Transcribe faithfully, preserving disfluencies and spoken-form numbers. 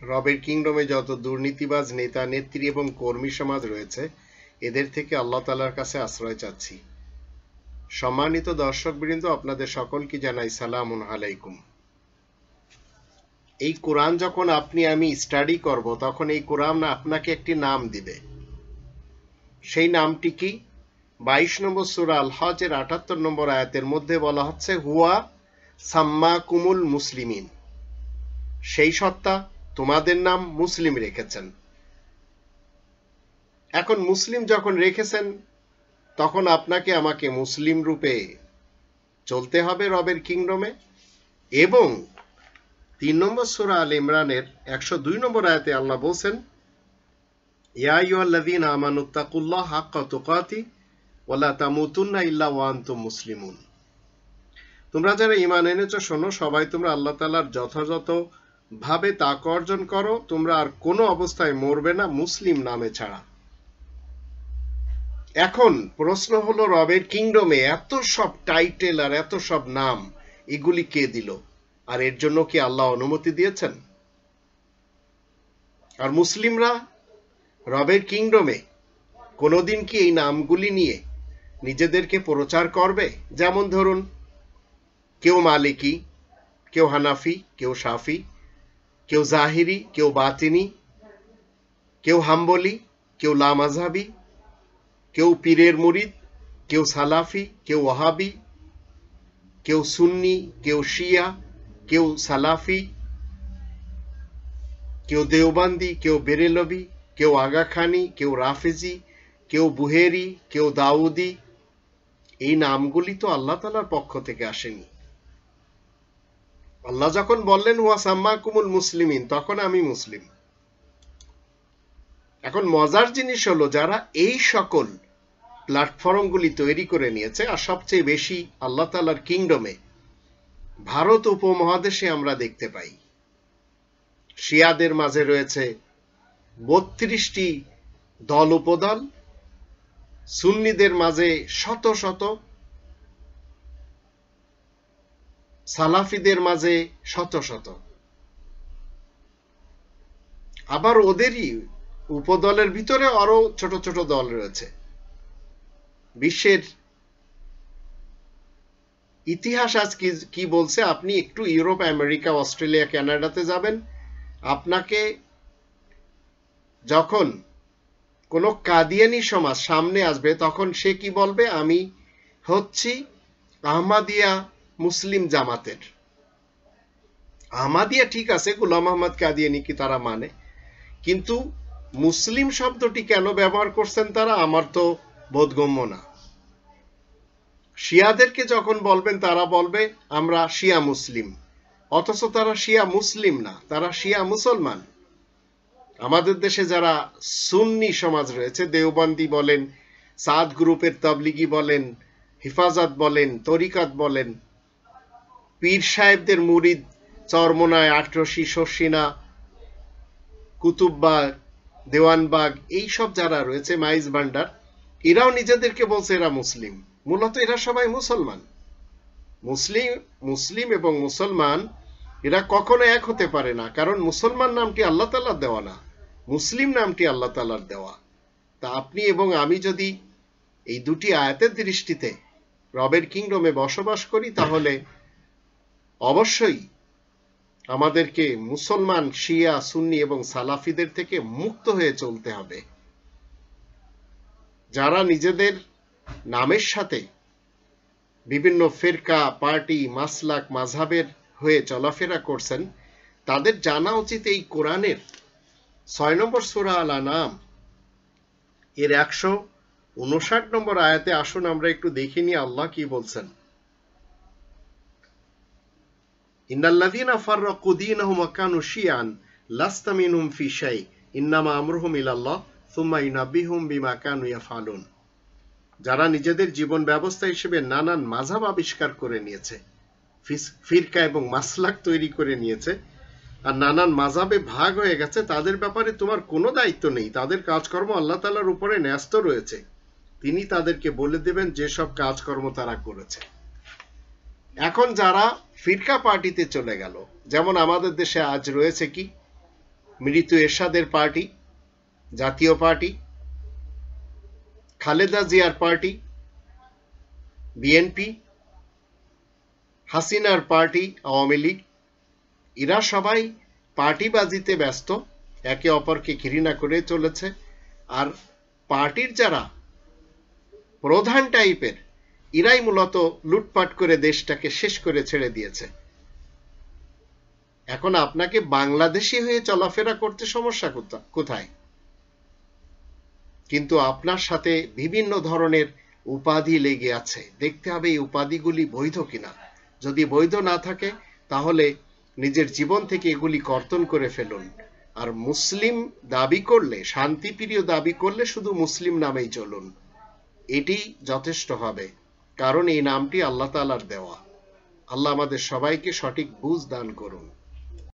রবের কিংডমে যত দুর্নীতিবাজ নেতা নেত্রী এবং কর্মী সমাজ রয়েছে এদের থেকে আল্লাহ তাআলার কাছে আশ্রয় চাচ্ছি। সম্মানিত দর্শকবৃন্দ, আপনাদের সকলকে জানাই সালামুন আলাইকুম। এই কোরআন যখন আপনি আমি স্টাডি করব তখন এই কোরআন আপনাকে একটি নাম দিবে। সেই নামটি কি? বাইশ নম্বর সূরা আল হজের আটাত্তর নম্বর আয়াতের মধ্যে বলা হচ্ছে, হুয়া সাম্মাকুমুল মুসলিমিন, সেই সত্তা তোমাদের নাম মুসলিম রেখেছেন। এখন মুসলিম যখন রেখেছেন তখন আপনাকে আমাকে মুসলিম রূপে চলতে হবে রবের কিংডমে। এবং তিন নম্বর সূরা আল ইমরানের একশো দুই নম্বর আয়াতে আল্লাহ বলছেন, ইয়া আইয়ুহাল্লাযীনা আমানুত্তাকুল্লাহ হাক্কা তুকাতি ওয়া লা তামুতুন্না ইল্লা ওয়া আনতুম মুসলিমুন। তোমরা যারা ঈমান এনেছো শোনো, সবাই তোমরা আল্লাহ তাআলার যথাযথ ভাবে তাকওয়া অর্জন করো, তোমরা আর কোনো অবস্থায় মরবে না মুসলিম নামে ছাড়া। এখন প্রশ্ন হলো, রবের কিংডমে এত সব টাইটেল আর এত সব নাম এগুলি কে দিল? আর এর জন্য কি আল্লাহ অনুমতি দিয়েছেন? আর মুসলিমরা রবের কিংডমে কোনোদিন কি এই নামগুলি নিয়ে নিজেদেরকে প্রচার করবে? যেমন ধরুন, কেউ মালিকি, কেউ হানাফি, কেউ শাফি, কেউ জাহিরি, কেউ বাতিনি, কেউ হাম্বলি, কেউ লামাযহাবি, কেউ পীরের মুরিদ, কেউ সালাফি, কেউ ওয়াহাবি, কেউ সুন্নি, কেউ শিয়া, কেউ সালাফি, কেউ দেওবন্দি, কেউ বেরেলভি, কেউ আগাখানি, কেউ রাফেজি, কেউ বুহেরি, কেউ দাউদি। এই নামগুলি তো আল্লাহ তাআলার পক্ষ থেকে আসেনি। আল্লাহ যখন বললেন হুয়া সাম্মাকুমুল মুসলিমিন, তখন আমি মুসলিম। এখন মজার জিনিস হলো, যারা এই সকল প্ল্যাটফর্মগুলি তৈরি করে নিয়েছে, আর সবচেয়ে বেশি আল্লাহ তাআলার কিংডমে ভারত উপমহাদেশে আমরা দেখতে পাই, শিয়াদের মাঝে রয়েছে বত্রিশটি দল উপদল, সুন্নিদের মাঝে শত শত, সালাফিদের মাঝে শত শত, আবার ওদেরই উপদলের ভিতরে আরো ছোট ছোট দল রয়েছে। বিশ্বের ইতিহাস আজ কি বলছে, আপনি একটু ইউরোপ, আমেরিকা, অস্ট্রেলিয়া, কানাডাতে যাবেন, আপনাকে যখন কোন কাদিয়ানি সমাজ সামনে আসবে তখন সে কি বলবে, আমি হচ্ছি আহমদিয়া মুসলিম জামাতের। আহমদিয়া ঠিক আছে, গোলাম আহমদ কাদিয়ানি কি তারা মানে, কিন্তু মুসলিম শব্দটি কেন ব্যবহার করছেন তারা, আমার তো বোধগম্য না। শিয়াদেরকে যখন বলবেন তারা বলবে আমরা শিয়া মুসলিম, অথচ তারা শিয়া মুসলিম না, তারা শিয়া মুসলমান। আমাদের দেশে যারা সুন্নি সমাজ রয়েছে, দেওবন্দি বলেন, সাদ গ্রুপের তাবলিগি বলেন, হিফাজত বলেন, তরিকাত বলেন, পীর সাহেবদের মুরিদ চরমোনায়, আটরশি, শর্ষিনা, কুতুববাগ, দেওয়ানবাগ, এইসব যারা রয়েছে, মাইজ ভান্ডার, এরাও নিজেদেরকে বলছে এরা মুসলিম। মূলত এরা সবাই মুসলমান। মুসলিম মুসলিম এবং মুসলমান এরা কখনো এক হতে পারে না, কারণ মুসলমান নামটি আল্লাহ তাআলার দেওয়া না, মুসলিম নামটি আল্লাহ তাআলার দেওয়া। তা আপনি এবং আমি যদি এই দুটি আয়াতের দৃষ্টিতে রবের কিংডমে বসবাস করি, তাহলে অবশ্যই আমাদেরকে মুসলমান, শিয়া, সুন্নি এবং সালাফিদের থেকে মুক্ত হয়ে চলতে হবে। যারা নিজেদের নামের সাথে বিভিন্ন ফিরকা, পার্টি, মাসলাক, মাযহাবের হয়ে চলাফেরা করছেন, তাদের জানা উচিত এই কোরআনের ছয় নম্বর সূরা আল আনআম এর একশো উনষাট নম্বর আয়াতে আসুন আমরা একটু দেখে নিই আল্লাহ কি বলছেন। ইন্নাল্লাযীনা ফাররাকু দীনাহুম ওয়া কানু শিয়ান লাস্তা মিনহুম ফি শাই ইন্নামা আমরুহুম ইলাল্লাহ সুম্মা ইউনাব্বিহুম বিমা কানু ইয়াফআলুন। যারা নিজেদের জীবন ব্যবস্থা হিসেবে নানান মাযহাব আবিষ্কার করে নিয়েছে, ফিরকা এবং মাসলাক তৈরি করে নিয়েছে, আর নানান মাযহাবে ভাগ হয়ে গেছে, তাদের ব্যাপারে তোমার কোনো দায়িত্ব নেই। তাদের কাজকর্ম আল্লাহ তাআলার উপরে ন্যস্ত রয়েছে, তিনি তাদেরকে বলে দেবেন যেসব কাজকর্ম তারা করেছে। এখন যারা ফিরকা পার্টিতে চলে গেল, যেমন আমাদের দেশে আজ রয়েছে কি মৃত এরশাদের পার্টি, জাতীয় পার্টি, খালেদা জিয়ার পার্টি, বিএনপি, হাসিনার পার্টি আওয়ামী লীগ, এরা সবাই পার্টিবাজিতে ব্যস্ত, একে অপরকে ঘৃণা করে চলেছে। আর পার্টির যারা প্রধান টাইপের, এরাই মূলত লুটপাট করে দেশটাকে শেষ করে ছেড়ে দিয়েছে। এখন আপনাকে বাংলাদেশি হয়ে চলাফেরা করতে সমস্যা কোথায়? কিন্তু আপনার সাথে বিভিন্ন ধরনের উপাধি লেগে আছে, দেখতে হবে এই উপাধিগুলি বৈধ কিনা। যদি বৈধ না থাকে তাহলে নিজের জীবন থেকে এগুলি কর্তন করে ফেলুন। আর মুসলিম দাবি করলে, শান্তিপ্রিয় দাবি করলে শুধু মুসলিম নামেই চলুন, এটি যথেষ্ট হবে, কারণ এই নামটি আল্লাহ তাআলার দেওয়া। আল্লাহ আমাদের সবাইকে সঠিক বুঝ দান করুন।